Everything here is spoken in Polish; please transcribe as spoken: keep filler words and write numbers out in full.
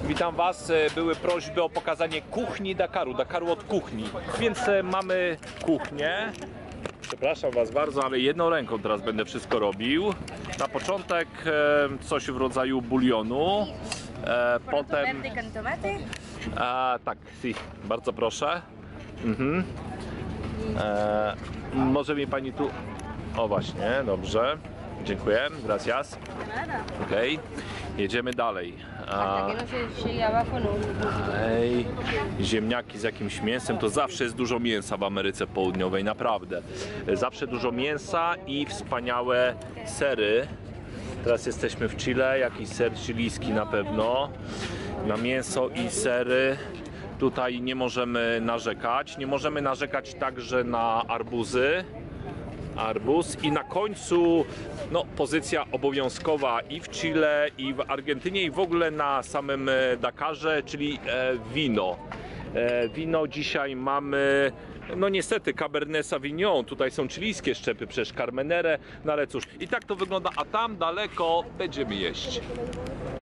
Witam Was. Były prośby o pokazanie kuchni Dakaru, Dakaru od kuchni. Więc mamy kuchnię. Przepraszam Was bardzo, ale jedną ręką teraz będę wszystko robił. Na początek coś w rodzaju bulionu. Potem... A, tak, si, bardzo proszę. Mhm. E, może mi Pani tu... O właśnie, dobrze. Dziękuję, gracias. Okej, okay. Jedziemy dalej. A, ej, ziemniaki z jakimś mięsem, to zawsze jest dużo mięsa w Ameryce Południowej, naprawdę. Zawsze dużo mięsa i wspaniałe sery. Teraz jesteśmy w Chile, jakiś ser chilijski na pewno. Na mięso i sery tutaj nie możemy narzekać. Nie możemy narzekać także na arbuzy. Arbuz i na końcu no, pozycja obowiązkowa i w Chile, i w Argentynie, i w ogóle na samym Dakarze, czyli e, wino. E, wino dzisiaj mamy, no niestety, Cabernet Sauvignon, tutaj są chilijskie szczepy, przecież Carmenere, no ale cóż, i tak to wygląda, a tam daleko będziemy jeść.